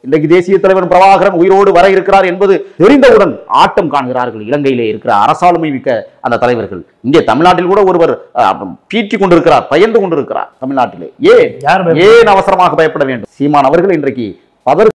இன்றைக்கு தேசிய தலைவர் பிரபாகரன் உயிரோடு வர இருக்கிறார் என்பது தெரிந்தவுடன் ஆட்டம் காண்கிறார்கள் இலங்கையிலே இருக்கிற அரசாளுமை மிக்க அந்த தலைவர்கள். இங்கே தமிழ்நாட்டில் கூட ஒருவர் பீற்றிக் கொண்டிருக்கிறார், பயந்து கொண்டிருக்கிறார் தமிழ்நாட்டிலே. ஏன் அவசரமாக பயப்பட வேண்டும்? சீமான் அவர்கள் இன்றைக்கு